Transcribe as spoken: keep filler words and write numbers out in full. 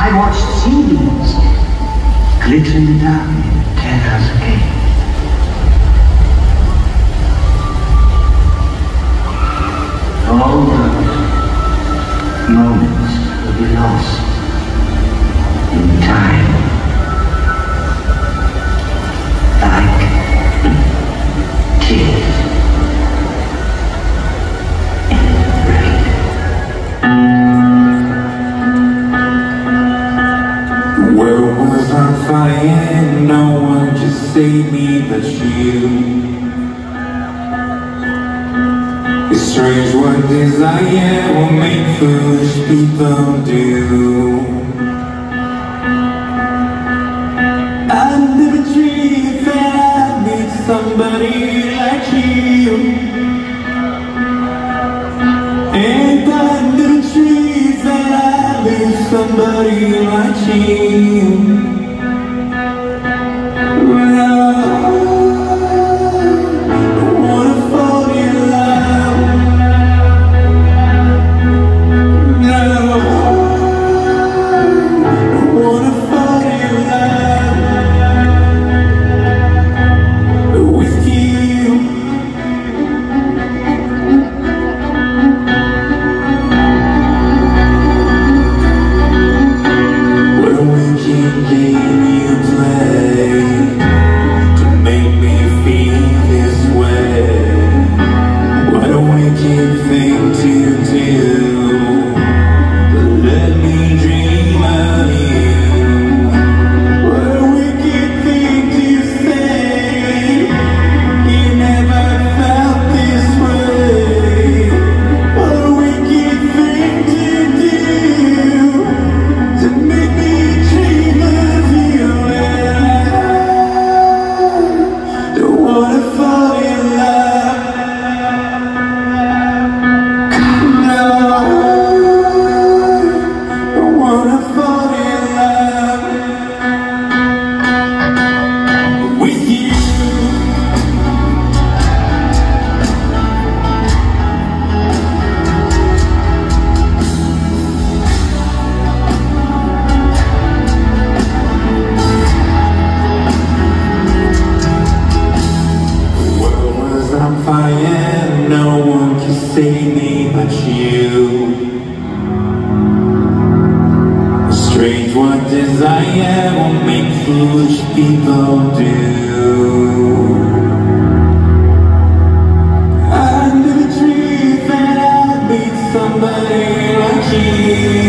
I watched seaweeds glitter in the dark ten hours a day. All those moments will be lost in time, like tears in the rain. Where was I flying? No one to save me but you. It's strange what desire will make foolish people do. I never dreamed that I'd meet somebody like you, and I never dreamed that I'd meet somebody like you. No one can save me but you. Strange what desire will make foolish people do. I never dreamed that I'd meet somebody like you.